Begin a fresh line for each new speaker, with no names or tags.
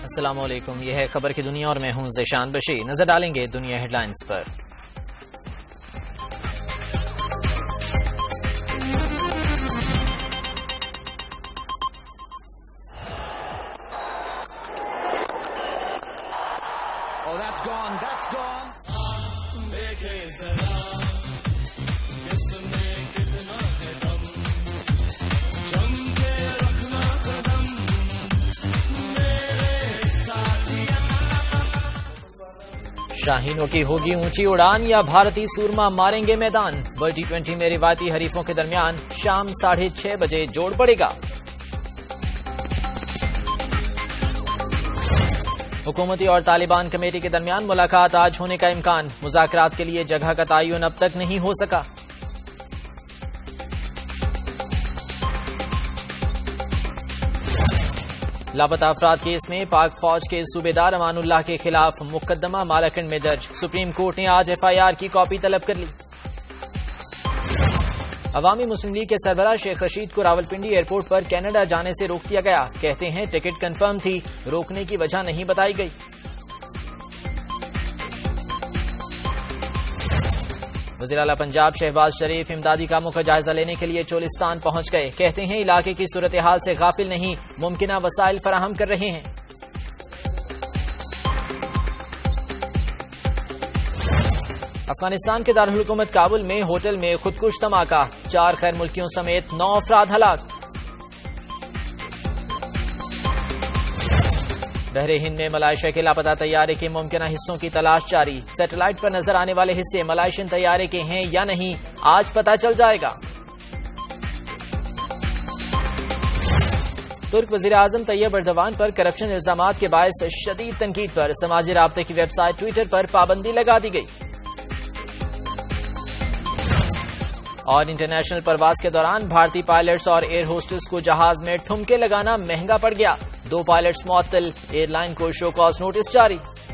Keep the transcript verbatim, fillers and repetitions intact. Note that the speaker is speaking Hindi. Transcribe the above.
अस्सलाम वालेकुम, यह है खबर की दुनिया और मैं हूं ज़ेशान बशीर। नजर डालेंगे दुनिया हेडलाइंस पर।
Oh, that's gone, that's gone.
शाहीनों की होगी ऊंची उड़ान या भारतीय सूरमा मारेंगे मैदान। वर्ल्ड टी ट्वेंटी में रिवायती हरीफों के दरमियान शाम साढ़े छह बजे जोड़ पड़ेगा। हुकूमती और तालिबान कमेटी के दरमियान मुलाकात आज होने का इम्कान। मुज़ाकरात के लिए जगह का तयन अब तक नहीं हो सका। लापता अफराद केस में पाक फौज के सूबेदार अमानुल्लाह के खिलाफ मुकदमा मालाकंड में दर्ज। सुप्रीम कोर्ट ने आज एफ आई आर की कॉपी तलब कर ली। अवामी मुस्लिम लीग के सरबराह शेख रशीद को रावलपिंडी एयरपोर्ट पर कनाडा जाने से रोक दिया गया। कहते हैं टिकट कंफर्म थी, रोकने की वजह नहीं बताई गई। वज़ीर आला पंजाब शहबाज शरीफ इमदादी कामों का जायजा लेने के लिए चोलिस्तान पहुंच गए। कहते हैं इलाके की सूरत हाल से गाफिल नहीं, मुमकिना वसाइल फराहम कर रहे हैं। अफगानिस्तान के दारुल हुकूमत काबुल में होटल में खुदकुश धमाका, चार खैर मुल्कियों समेत नौ अफराद हलाक। बहरे हिंद में मलाइशिया के लापता तैयारे के मुमकिना हिस्सों की तलाश जारी। सैटेलाइट पर नजर आने वाले हिस्से मलाइशियन तैयारे के हैं या नहीं, आज पता चल जाएगा। तुर्क वजीर आजम तैयब एर्दोगान पर करप्शन इल्जामात के बायस शदीद तनकीद पर समाजी राब्ते की वेबसाइट ट्विटर पर पाबंदी लगा दी गई। और इंटरनेशनल परवाज के दौरान भारतीय पायलट्स और एयर होस्टेस को जहाज में ठुमके लगाना महंगा पड़ गया। दो पायलट्स मुअत्तल, एयरलाइन को शो कॉज नोटिस जारी।